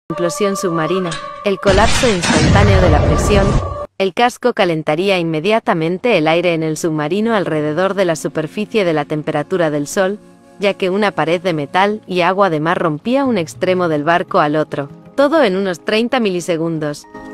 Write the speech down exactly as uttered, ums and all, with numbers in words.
Implosión submarina, el colapso instantáneo de la presión. El casco calentaría inmediatamente el aire en el submarino alrededor de la superficie de la temperatura del Sol, ya que una pared de metal y agua de mar rompía un extremo del barco al otro, todo en unos treinta milisegundos.